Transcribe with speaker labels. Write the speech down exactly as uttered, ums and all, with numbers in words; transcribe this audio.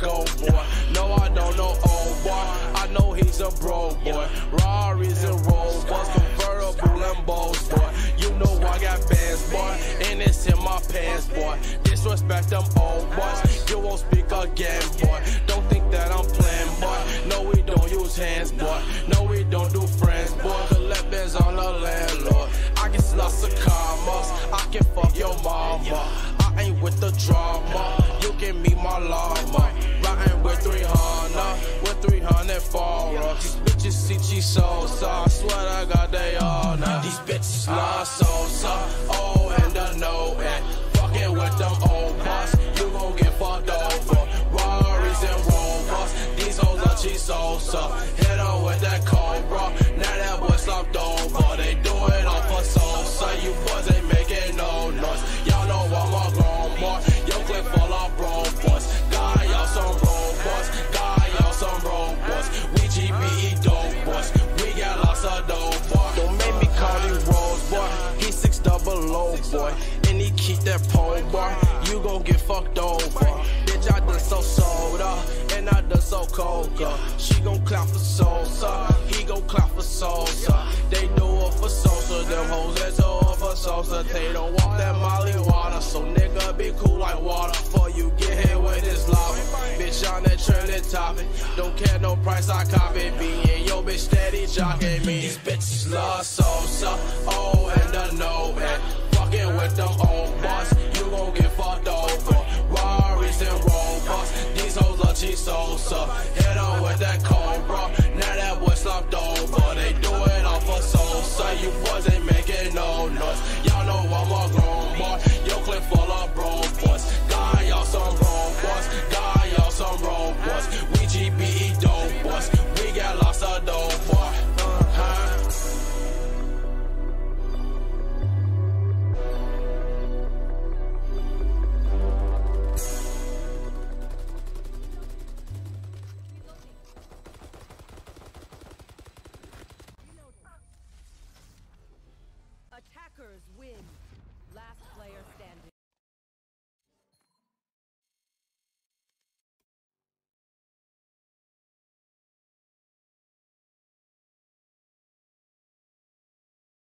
Speaker 1: go, boy. No, I don't know old boy. I know he's a bro, boy. Rari's and Rovers, convertible Lambos, boy. You know I got bands, boy, and it's in my pants, boy. Disrespect them old boys, you won't speak again, boy. Don't think that I'm playing, boy. No, we don't use hands, boy. No, we don't do friends, boy. The left band's on the landlord. I get lots of commas, I can fuck your mama. I ain't with the drama, you can meet my llama. Riding with three hundred, with three hundred followers. These bitches see G Sosa, I swear I got they all now. These bitches love Sosa, oh and the no and fucking with them old boss, you gon' get fucked over. Rari's and Rovers, these hoes are G Sosa. Hit her with that cobra, now that boy slumped over. They do it all for Sosa, you boys ain't making no noise. Y'all know I'm a grown boy, yo clip full of bro boys. Got y'all some robots, got y'all some robots. We G B E dope boys, we got lots of dope boys. Don't make me call you Rose boy, he six double low boy, and he keep that pole boy. You gon' get fucked over, bitch. I done so soda, and I done so coca. She gon' clap for Sosa, he gon' clap for Sosa. They do it for Sosa, them hoes that do it for Sosa. They don't want that Molly water, so nigga be cool like water. Before you get hit with this lava, bitch on that trending topic. Don't care no price, I copy. Being yo bitch steady jocking me. These bitches love Sosa, oh and the no and fucking with them old boss, you gon' get fucked over. Rari's and Rovers, these hoes are G Sosa. Hit on with that.